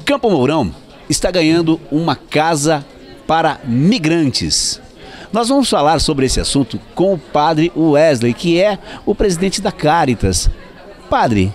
Campo Mourão está ganhando uma casa para migrantes. Nós vamos falar sobre esse assunto com o padre Wesley, que é o presidente da Caritas. Padre,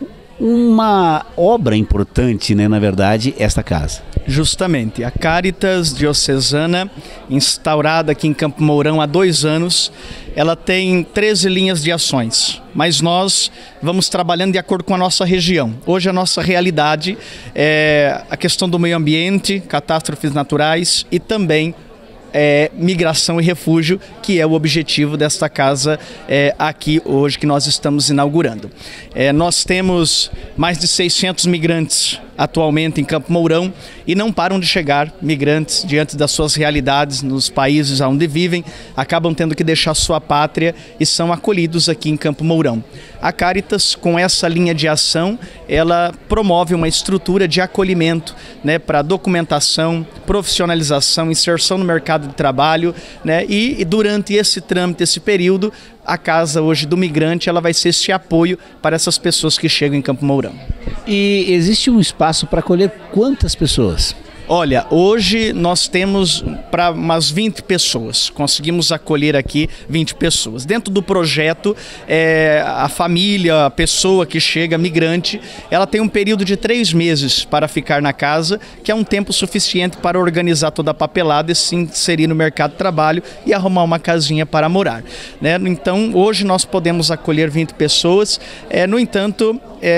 uma obra importante, né, na verdade, esta casa. Justamente, a Caritas Diocesana, instaurada aqui em Campo Mourão há 2 anos, ela tem 13 linhas de ações, mas nós vamos trabalhando de acordo com a nossa região. Hoje a nossa realidade é a questão do meio ambiente, catástrofes naturais e também migração e refúgio, que é o objetivo desta casa aqui hoje que nós estamos inaugurando. Nós temos mais de 600 migrantes atualmente em Campo Mourão e não param de chegar migrantes diante das suas realidades nos países onde vivem, acabam tendo que deixar sua pátria e são acolhidos aqui em Campo Mourão. A Caritas, com essa linha de ação, ela promove uma estrutura de acolhimento, né, para documentação, profissionalização, inserção no mercado de trabalho, né, e durante esse trâmite, esse período, a casa hoje do migrante, ela vai ser esse apoio para essas pessoas que chegam em Campo Mourão. E existe um espaço para acolher quantas pessoas? Olha, hoje nós temos para umas 20 pessoas, conseguimos acolher aqui 20 pessoas. Dentro do projeto, a família, a pessoa que chega, migrante, ela tem um período de 3 meses para ficar na casa, que é um tempo suficiente para organizar toda a papelada e se inserir no mercado de trabalho e arrumar uma casinha para morar, né? Então, hoje nós podemos acolher 20 pessoas, no entanto,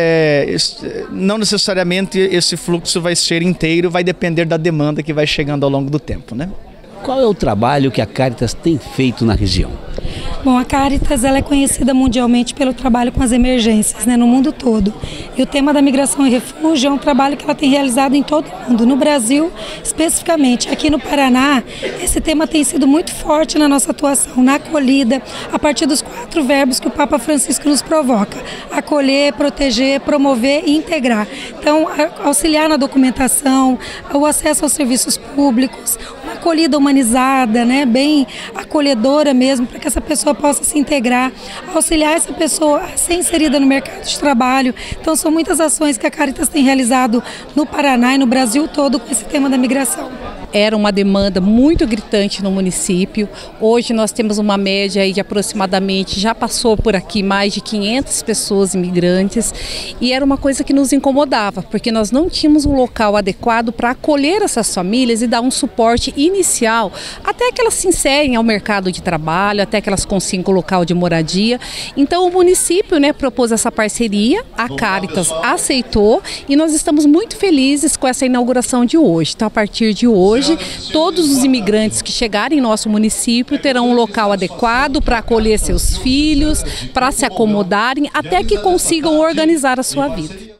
não necessariamente esse fluxo vai ser inteiro, vai depender da demanda que vai chegando ao longo do tempo, né? Qual é o trabalho que a Caritas tem feito na região? Bom, a Caritas ela é conhecida mundialmente pelo trabalho com as emergências, né, no mundo todo. E o tema da migração e refúgio é um trabalho que ela tem realizado em todo o mundo. No Brasil, especificamente, aqui no Paraná, esse tema tem sido muito forte na nossa atuação, na acolhida, a partir dos 4 verbos que o Papa Francisco nos provoca: acolher, proteger, promover e integrar. Então, auxiliar na documentação, o acesso aos serviços públicos, uma acolhida humanizada, né, bem acolhedora mesmo, para que essa pessoa possa se integrar, auxiliar essa pessoa a ser inserida no mercado de trabalho. Então são muitas ações que a Caritas tem realizado no Paraná e no Brasil todo com esse tema da migração. Era uma demanda muito gritante no município. Hoje nós temos uma média aí de aproximadamente, já passou por aqui mais de 500 pessoas imigrantes, e era uma coisa que nos incomodava, porque nós não tínhamos um local adequado para acolher essas famílias e dar um suporte inicial, até que elas se inserem ao mercado de trabalho, até que elas consigam um local de moradia. Então o município, né, propôs essa parceria, a Caritas aceitou e nós estamos muito felizes com essa inauguração de hoje. Então, a partir de hoje, todos os imigrantes que chegarem em nosso município terão um local adequado para acolher seus filhos, para se acomodarem, até que consigam organizar a sua vida.